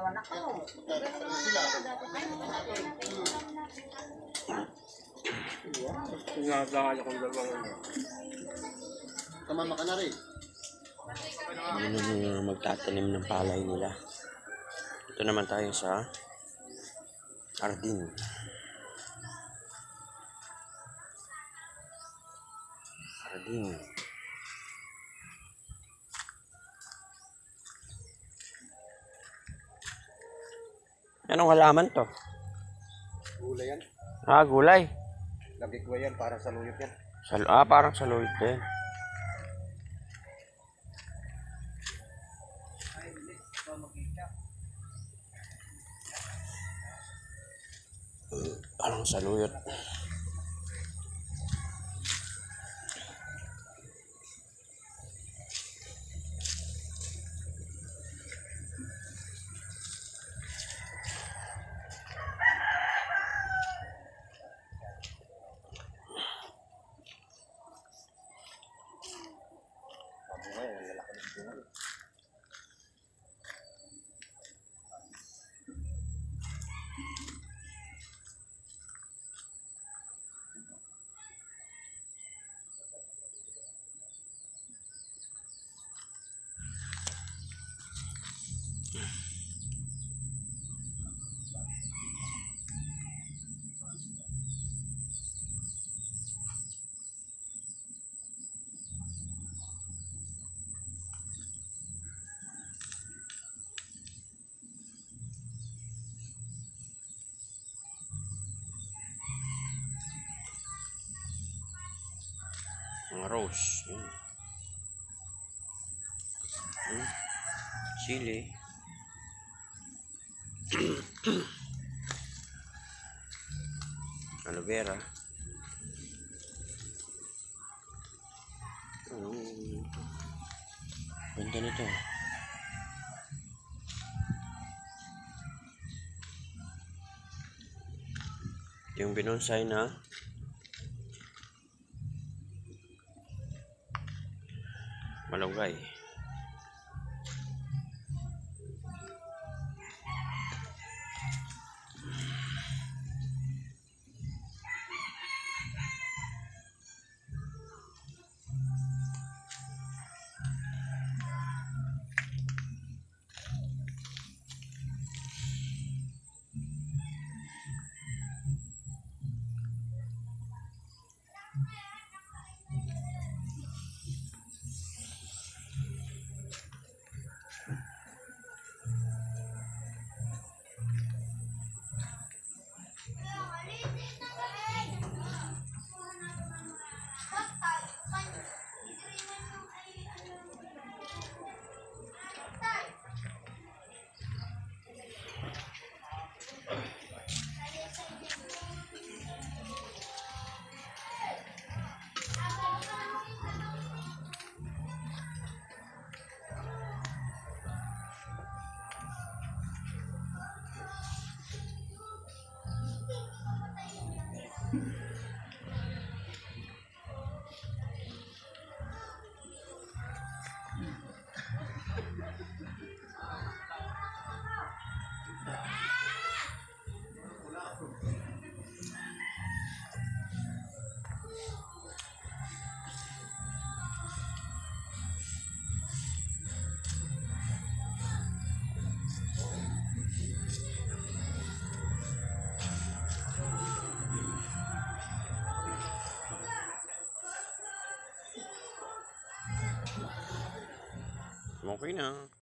naman ako. Sinasakal akong dalawang Kamama ka na rin. Yun yung magtatanim ng palay nila. Ito naman tayo sa Ardin. Ardin. Anong halaman to? Gulay yan. Ah, gulay. Labigwa yan, para sa luyot yan. Parang saluyot din. Parang saluyot. Mga rose. Yan. Chili. Aloe vera. Ganda nito. Yung binonsai na malunggay. Okay na.